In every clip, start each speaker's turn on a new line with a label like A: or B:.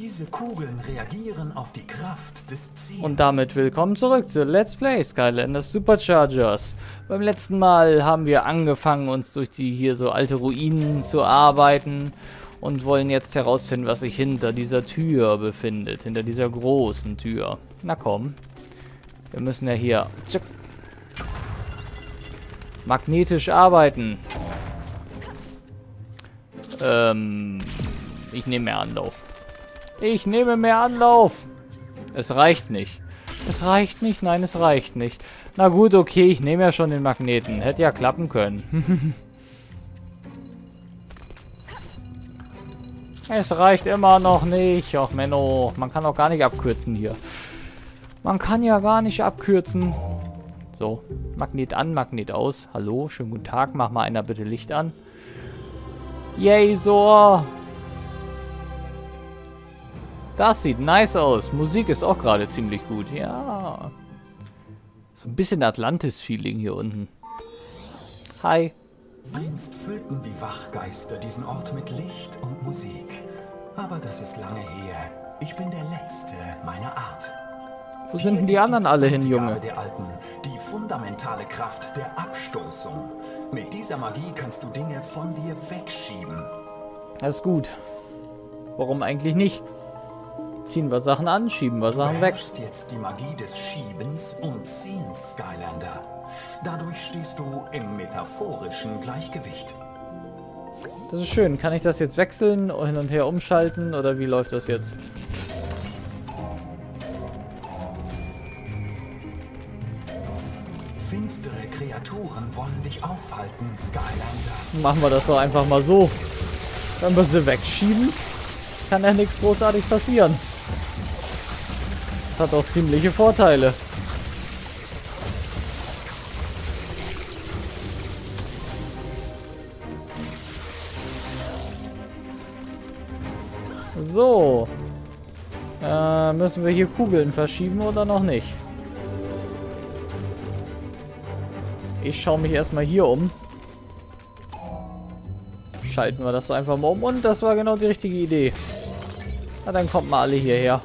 A: Diese Kugeln reagieren auf die Kraft des Ziels.
B: Und damit willkommen zurück zu Let's Play Skylanders Superchargers. Beim letzten Mal haben wir angefangen, uns durch die hier so alte Ruinen zu arbeiten und wollen jetzt herausfinden, was sich hinter dieser Tür befindet. Hinter dieser großen Tür. Na komm. Wir müssen ja hier magnetisch arbeiten. Ich nehme mehr Anlauf. Ich nehme mehr Anlauf. Es reicht nicht. Es reicht nicht. Nein, es reicht nicht. Na gut, okay. Ich nehme ja schon den Magneten. Hätte ja klappen können. Es reicht immer noch nicht. Ach, Menno. Man kann auch gar nicht abkürzen hier. Man kann ja gar nicht abkürzen. So. Magnet an, Magnet aus. Hallo, schönen guten Tag. Mach mal einer bitte Licht an. Yay, so. Das sieht nice aus. Musik ist auch gerade ziemlich gut. Ja. So ein bisschen Atlantis-Feeling hier unten. Hi.
A: Einst füllten die Wachgeister diesen Ort mit Licht und Musik. Aber das ist lange her. Ich bin der Letzte meiner Art.
B: Wo sind denn die anderen alle hin, Junge?
A: Gabe der Alten, die fundamentale Kraft der Abstoßung. Mit dieser Magie kannst du Dinge von dir wegschieben.
B: Das ist gut. Warum eigentlich nicht? Ziehen wir Sachen an, schieben wir Sachen weg.
A: Du beherrschst jetzt die Magie des Schiebens und Ziehens, Skylander. Dadurch stehst du im metaphorischen Gleichgewicht.
B: Das ist schön. Kann ich das jetzt wechseln, hin und her umschalten oder wie läuft das jetzt?
A: Finstere Kreaturen wollen dich aufhalten, Skylander.
B: Machen wir das doch einfach mal so. Wenn wir sie wegschieben, kann ja nichts großartig passieren. Das hat auch ziemliche Vorteile. So. Müssen wir hier Kugeln verschieben oder noch nicht? Ich schaue mich erstmal hier um. Schalten wir das so einfach mal um. Und das war genau die richtige Idee. Na, dann kommt mal alle hierher.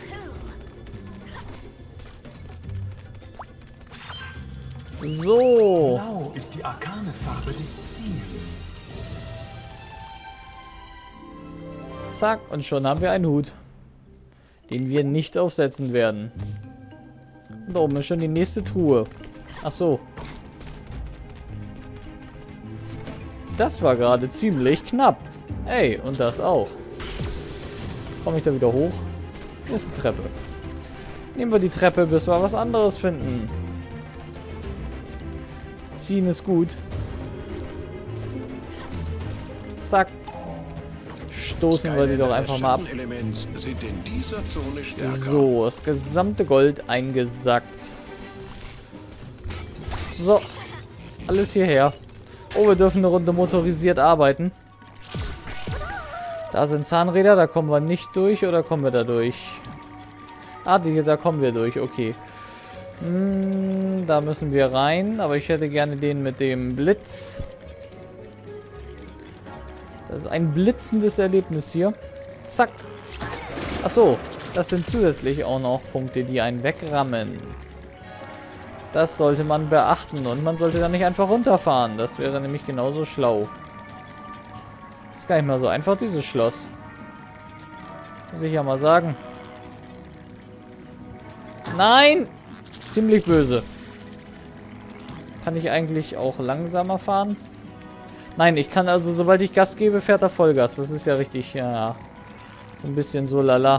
B: So.
A: Blau ist die arkane Farbe des Ziels.
B: Zack. Und schon haben wir einen Hut. Den wir nicht aufsetzen werden. Und da oben ist schon die nächste Truhe. Ach so. Das war gerade ziemlich knapp. Ey, und das auch. Komme ich da wieder hoch? Hier ist eine Treppe. Nehmen wir die Treppe, bis wir was anderes finden. Ziehen ist gut. Zack. Stoßen wir die doch einfach mal ab. So, das gesamte Gold eingesackt. So. Alles hierher. Oh, wir dürfen eine Runde motorisiert arbeiten. Da sind Zahnräder, da kommen wir nicht durch. Oder kommen wir da durch? Ah, da kommen wir durch, okay. Da müssen wir rein. Aber ich hätte gerne den mit dem Blitz. Das ist ein blitzendes Erlebnis hier. Zack. Achso, das sind zusätzlich auch noch Punkte, die einen wegrammen. Das sollte man beachten. Und man sollte dann nicht einfach runterfahren. Das wäre nämlich genauso schlau. Ist gar nicht mal so einfach, dieses Schloss. Muss ich ja mal sagen. Nein! Ziemlich böse. Kann ich eigentlich auch langsamer fahren? Nein, ich kann also, sobald ich Gas gebe, fährt er Vollgas. Das ist ja richtig, ja. So ein bisschen so lala.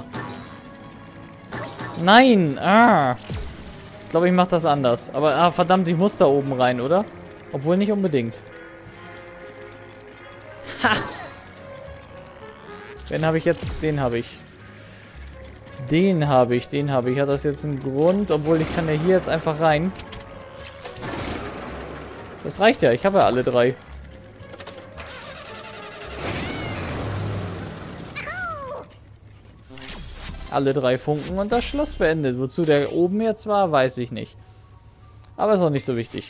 B: Nein! Ah! Ich glaube, ich mache das anders. Aber, verdammt, ich muss da oben rein, oder? Obwohl nicht unbedingt. Ha! Wen habe ich jetzt? Den habe ich. Den habe ich. Hat das jetzt einen Grund? Obwohl, ich kann ja hier jetzt einfach rein. Das reicht ja. Ich habe ja alle drei. Alle drei Funken und das Schloss beendet. Wozu der oben jetzt war, weiß ich nicht. Aber ist auch nicht so wichtig.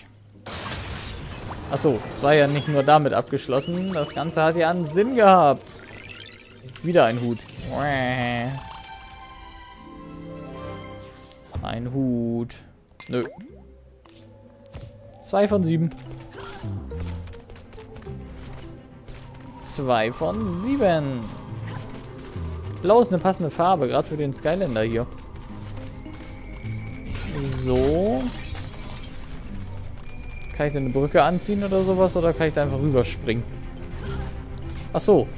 B: Achso, es war ja nicht nur damit abgeschlossen. Das Ganze hat ja einen Sinn gehabt. Wieder ein Hut. Ein Hut. Nö. 2 von 7. 2 von 7. Blau ist eine passende Farbe, gerade für den Skylander hier. So. Kann ich denn eine Brücke anziehen oder sowas? Oder kann ich da einfach rüberspringen? Ach so.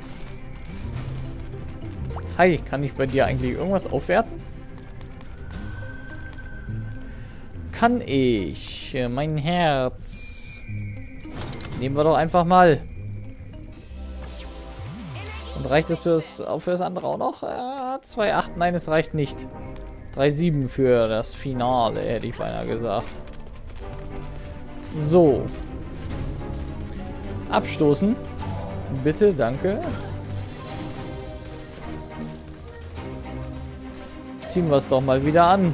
B: Hi, kann ich bei dir eigentlich irgendwas aufwerten? Kann ich. Mein Herz. Nehmen wir doch einfach mal. Und reicht es für das andere auch noch? 2,8. Nein, es reicht nicht. 3,7 für das Finale, hätte ich beinahe gesagt. So. Abstoßen. Bitte, danke. Ziehen wir es doch mal wieder an.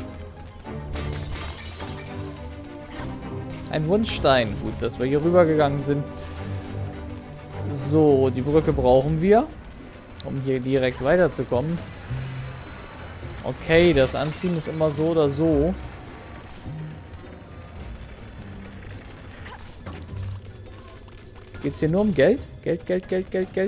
B: Ein Wunschstein. Gut, dass wir hier rübergegangen sind. So, die Brücke brauchen wir, um hier direkt weiterzukommen. Okay, das Anziehen ist immer so oder so. Geht's hier nur um Geld? Geld, Geld, Geld, Geld, Geld.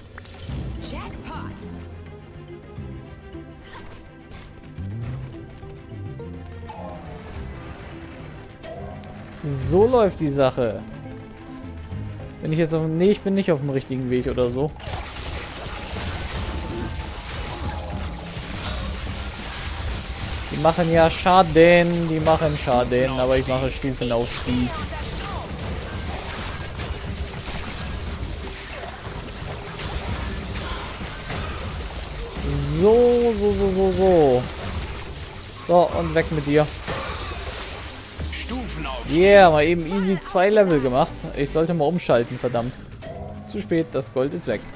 B: So läuft die Sache. Bin ich jetzt auf dem... Nee, ich bin nicht auf dem richtigen Weg oder so. Die machen ja Schaden. Die machen Schaden. Aber ich mache Stufenaufstieg. So. So, und weg mit dir. Yeah, mal eben easy 2 Level gemacht. Ich sollte mal umschalten, verdammt. Zu spät, das Gold ist weg.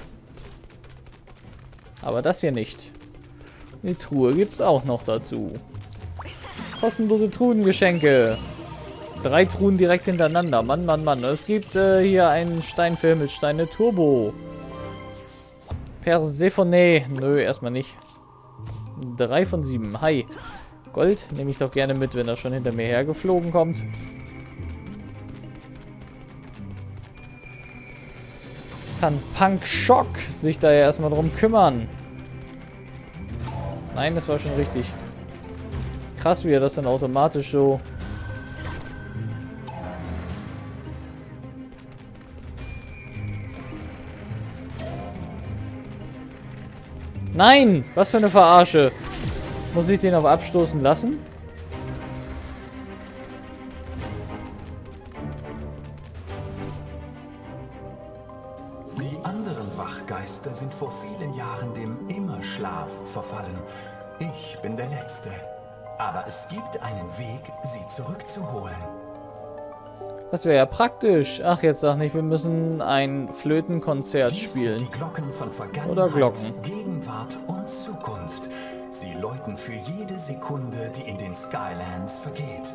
B: Aber das hier nicht. Die Truhe gibt es auch noch dazu. Kostenlose Truhengeschenke. 3 Truhen direkt hintereinander. Mann, Mann, Mann. Es gibt hier einen Stein für Himmelssteine Turbo. Persephone. Nö, erstmal nicht. 3 von 7. Hi. Gold nehme ich doch gerne mit, wenn er schon hinter mir hergeflogen kommt. Kann Punk Shock sich da ja erstmal drum kümmern. Nein, das war schon richtig. Krass, wie er das dann automatisch so... Nein! Was für eine Verarsche! Muss ich den auf abstoßen lassen?
A: Die anderen Wachgeister sind vor vielen Jahren dem Immerschlaf verfallen. Ich bin der Letzte. Aber es gibt einen Weg, sie zurückzuholen.
B: Das wäre ja praktisch. Ach, jetzt sag nicht, wir müssen ein Flötenkonzert
A: Dies
B: spielen.
A: sind die Glocken von Vergangenheit,
B: Oder Glocken.
A: Gegenwart und Zukunft. Sie läuten für jede Sekunde, die in den Skylands vergeht.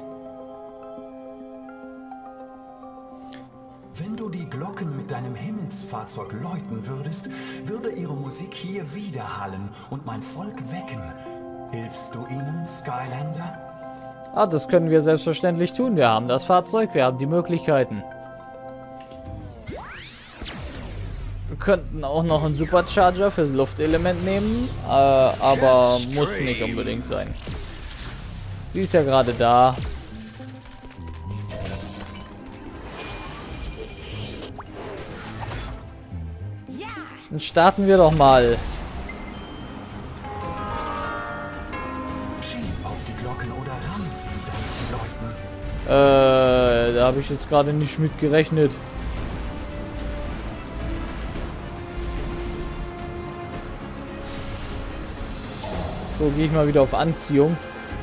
A: Wenn du die Glocken mit deinem Himmelsfahrzeug läuten würdest, würde ihre Musik hier widerhallen und mein Volk wecken. Hilfst du ihnen, Skylander?
B: Ah, das können wir selbstverständlich tun. Wir haben das Fahrzeug, wir haben die Möglichkeiten. Wir könnten auch noch einen Supercharger fürs Luftelement nehmen, aber muss nicht unbedingt sein. Sie ist ja gerade da. Dann starten wir doch mal.
A: Schieß auf die Glocken oder ramm sie, damit sie läuten.
B: Da habe ich jetzt gerade nicht mit gerechnet. So, gehe ich mal wieder auf Anziehung.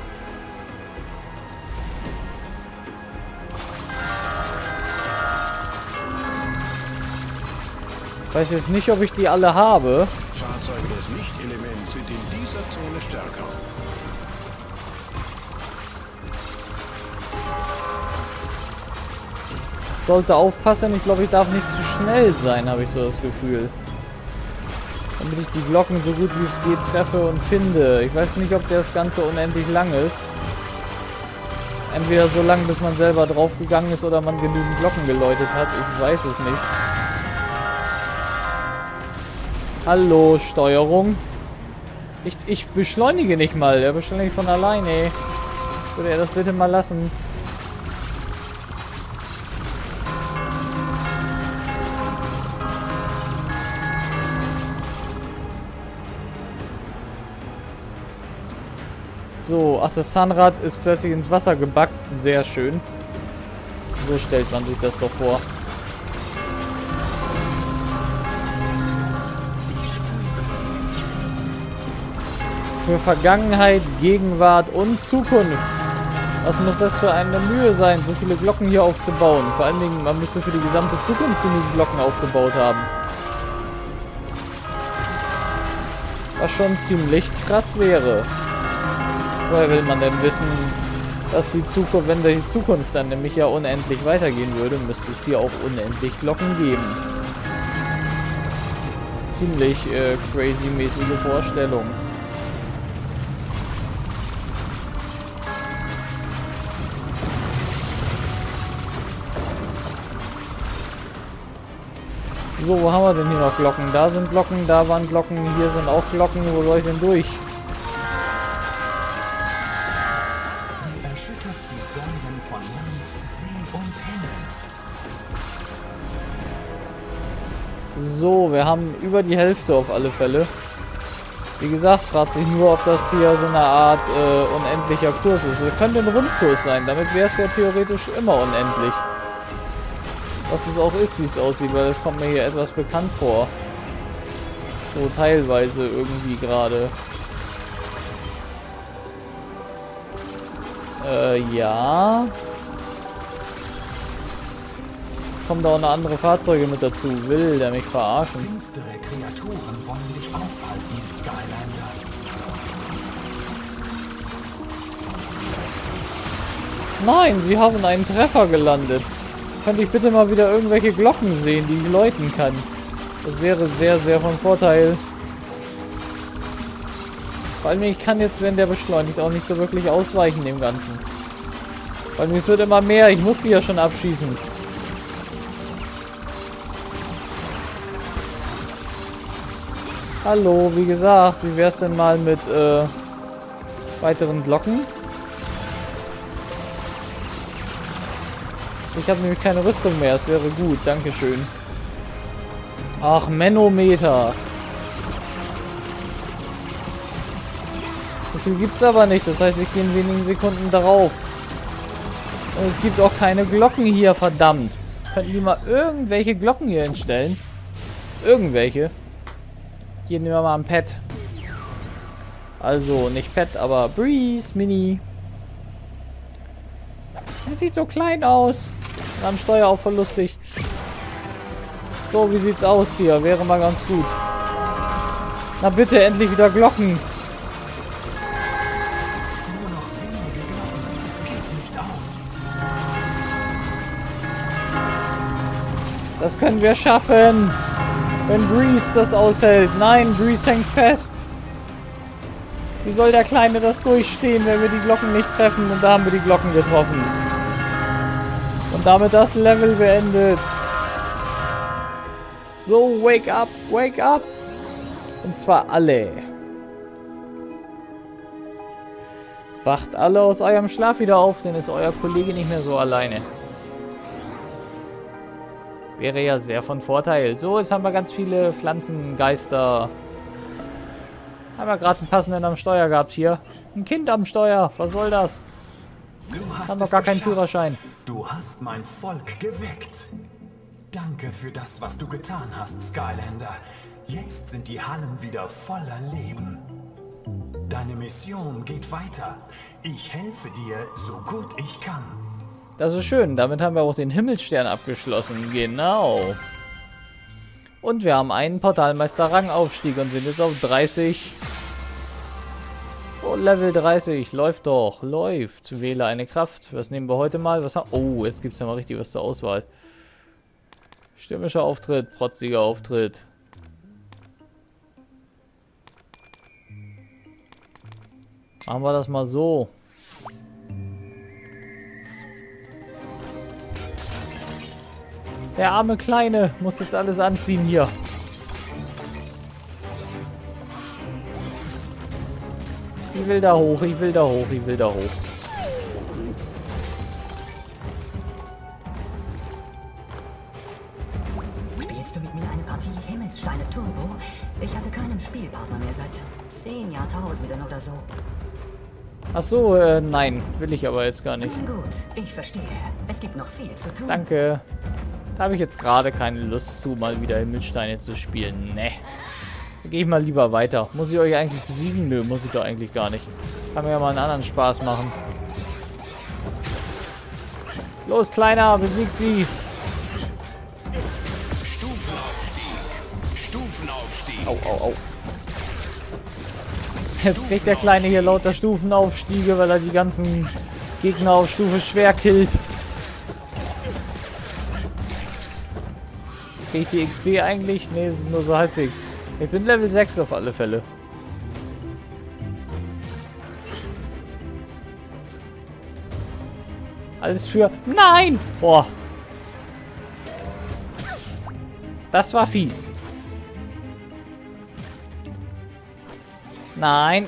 B: Ich weiß jetzt nicht, ob ich die alle habe.
C: Fahrzeuge des Lichtelements sind in dieser Zone stärker.
B: Sollte aufpassen, ich glaube, ich darf nicht zu schnell sein, habe ich so das Gefühl. Damit ich die Glocken so gut wie es geht treffe und finde. Ich weiß nicht, ob das Ganze unendlich lang ist. Entweder so lang, bis man selber draufgegangen ist oder man genügend Glocken geläutet hat. Ich weiß es nicht. Hallo, Steuerung. Ich beschleunige nicht mal. Er beschleunigt von alleine. Würde er das bitte mal lassen? So, ach, das Zahnrad ist plötzlich ins Wasser gebackt. Sehr schön. So stellt man sich das doch vor. Für Vergangenheit, Gegenwart und Zukunft. Was muss das für eine Mühe sein, so viele Glocken hier aufzubauen? Vor allen Dingen, man müsste für die gesamte Zukunft genügend Glocken aufgebaut haben. Was schon ziemlich krass wäre. Woher will man denn wissen, dass die Zukunft, wenn die Zukunft dann nämlich ja unendlich weitergehen würde, müsste es hier auch unendlich Glocken geben. Ziemlich crazy-mäßige Vorstellung. So, wo haben wir denn hier noch Glocken? Da sind Glocken, da waren Glocken, hier sind auch Glocken. Wo soll ich denn durch?
A: Du erschütterst die Säulen von Land, See und Himmel.
B: So, wir haben über die Hälfte auf alle Fälle. Wie gesagt, fragt sich nur, ob das hier so eine Art unendlicher Kurs ist. Es könnte ein Rundkurs sein, damit wäre es ja theoretisch immer unendlich. Was es auch ist, wie es aussieht, weil es kommt mir hier etwas bekannt vor. So teilweise irgendwie gerade. Ja. Jetzt kommen da auch noch andere Fahrzeuge mit dazu. Will der mich verarschen?
A: Finstere Kreaturen wollen dich aufhalten, Skylander.
B: Nein, sie haben einen Treffer gelandet. Könnte ich bitte mal wieder irgendwelche Glocken sehen, die ich läuten kann? Das wäre sehr, sehr von Vorteil. Vor allem, ich kann jetzt, wenn der beschleunigt, auch nicht so wirklich ausweichen dem Ganzen. Vor allem, es wird immer mehr. Ich muss die ja schon abschießen. Hallo, wie gesagt, wie wär's denn mal mit weiteren Glocken? Ich habe nämlich keine Rüstung mehr. Es wäre gut. Dankeschön. Ach, Manometer. So viel gibt es aber nicht. Das heißt, ich gehe in wenigen Sekunden darauf. Und es gibt auch keine Glocken hier, verdammt. Könnten die mal irgendwelche Glocken hier hinstellen? Irgendwelche. Hier nehmen wir mal ein Pet. Also, nicht Pet, aber Breeze Mini. Das sieht so klein aus. Und am Steuer auch voll lustig. So, wie sieht's aus hier? Wäre mal ganz gut. Na bitte, endlich wieder Glocken.
A: Nur noch wenige Glocken. Geht nicht auf.
B: Das können wir schaffen. Wenn Breeze das aushält. Nein, Breeze hängt fest. Wie soll der Kleine das durchstehen, wenn wir die Glocken nicht treffen? Und da haben wir die Glocken getroffen. Und damit das Level beendet. So, wake up, wake up. Und zwar alle. Wacht alle aus eurem Schlaf wieder auf, denn ist euer Kollege nicht mehr so alleine. Wäre ja sehr von Vorteil. So, jetzt haben wir ganz viele Pflanzengeister. Haben wir gerade einen passenden am Steuer gehabt hier. Ein Kind am Steuer. Was soll das?
A: Du hast
B: Haben doch
A: es
B: gar keinen
A: geschafft.
B: Führerschein.
A: Du hast mein Volk geweckt. Danke für das, was du getan hast, Skylander. Jetzt sind die Hallen wieder voller Leben. Deine Mission geht weiter. Ich helfe dir, so gut ich kann.
B: Das ist schön. Damit haben wir auch den Himmelsstern abgeschlossen. Genau. Und wir haben einen Portalmeister-Rangaufstieg und sind jetzt auf 30. Oh, Level 30. Läuft doch. Läuft. Wähle eine Kraft. Was nehmen wir heute mal? Was haben... Oh, jetzt gibt es ja mal richtig was zur Auswahl. Stürmischer Auftritt. Protziger Auftritt. Machen wir das mal so. Der arme Kleine muss jetzt alles anziehen hier. Ich will da hoch, ich will da hoch, ich will da hoch.
D: Spielst du mit mir eine Partie Himmelssteine Turbo? Ich hatte keinen Spielpartner mehr seit 10 Jahrtausenden oder so.
B: Ach so, nein, will ich aber jetzt gar nicht.
D: Nun gut, ich verstehe. Es gibt noch viel zu tun.
B: Danke. Da habe ich jetzt gerade keine Lust zu, mal wieder Himmelsteine zu spielen. Ne. Da gehe ich mal lieber weiter. Muss ich euch eigentlich besiegen? Nö, muss ich doch eigentlich gar nicht. Kann mir ja mal einen anderen Spaß machen. Los, Kleiner, besieg sie.
C: Stufenaufstieg. Stufenaufstieg.
B: Au, au, au. Jetzt kriegt der Kleine hier lauter Stufenaufstiege, weil er die ganzen Gegner auf Stufe schwer killt. Krieg ich die XP eigentlich? Ne, sind nur so halbwegs. Ich bin Level 6 auf alle Fälle. Alles für... Nein! Boah. Das war fies. Nein.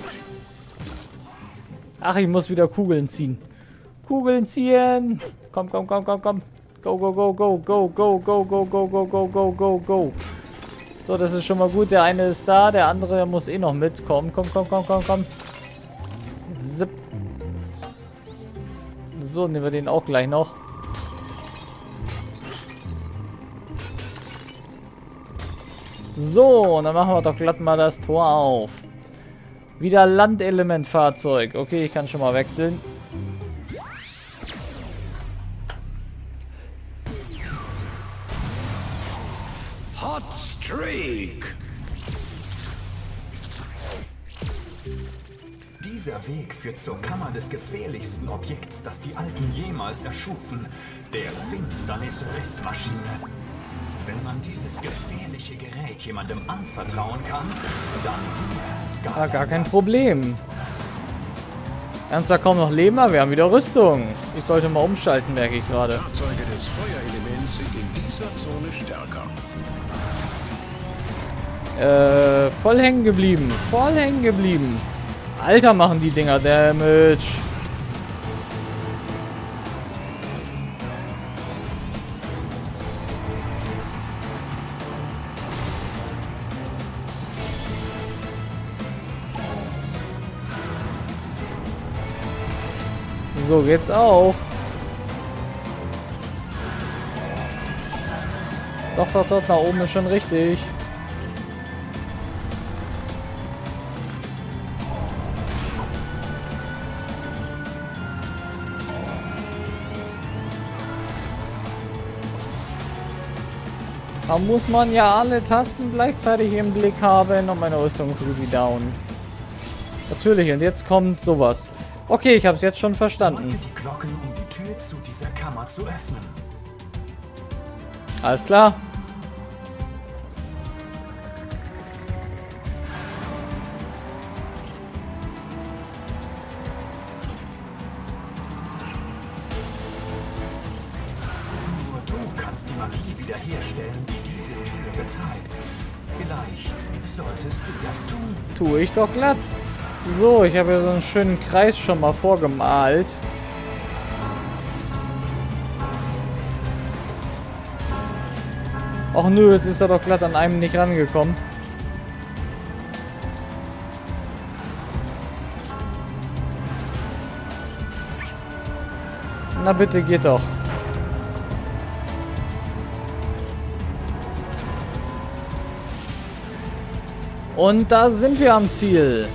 B: Ach, ich muss wieder Kugeln ziehen. Kugeln ziehen. Komm, komm, komm, komm, komm. Go, go, go, go, go, go, go, go, go, go, go, go, go, go. So, das ist schon mal gut. Der eine ist da, der andere muss eh noch mitkommen. Komm, komm, komm, komm, komm. Zip. So, nehmen wir den auch gleich noch. So, und dann machen wir doch glatt mal das Tor auf. Wieder Landelementfahrzeug. Okay, ich kann schon mal wechseln.
C: Hot Streak.
A: Dieser Weg führt zur Kammer des gefährlichsten Objekts, das die Alten jemals erschufen, der Finsternis-Rissmaschine. Wenn man dieses gefährliche Gerät jemandem anvertrauen kann, dann dir, Skylander.
B: Gar kein Problem. Wir haben zwar kaum noch Leben, aber wir haben wieder Rüstung. Ich sollte mal umschalten, merke ich gerade.
C: Fahrzeuge des Feuerelements sind in dieser Zone stärker.
B: Voll hängen geblieben. Voll hängen geblieben. Alter, machen die Dinger Damage. So geht's auch. Doch, doch, doch, nach oben ist schon richtig. Da muss man ja alle Tasten gleichzeitig im Blick haben und meine Rüstung ist irgendwie down. Natürlich, und jetzt kommt sowas. Okay, ich habe es jetzt schon verstanden.
A: Läutet die Glocken, um die Tür zu dieser Kammer zu öffnen.
B: Alles klar.
A: Nur du kannst die Magie wiederherstellen, die diese Tür betreibt. Vielleicht solltest du das tun.
B: Tue ich doch glatt. So, ich habe ja so einen schönen Kreis schon mal vorgemalt. Ach nö, jetzt ist er doch glatt an einem nicht rangekommen. Na bitte, geht doch. Und da sind wir am Ziel.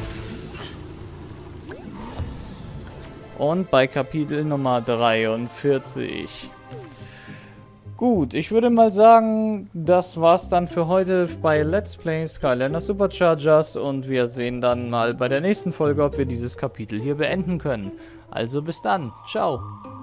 B: Und bei Kapitel Nummer 43. Gut, ich würde mal sagen, das war's dann für heute bei Let's Play Skylanders Superchargers. Und wir sehen dann mal bei der nächsten Folge, ob wir dieses Kapitel hier beenden können. Also bis dann. Ciao.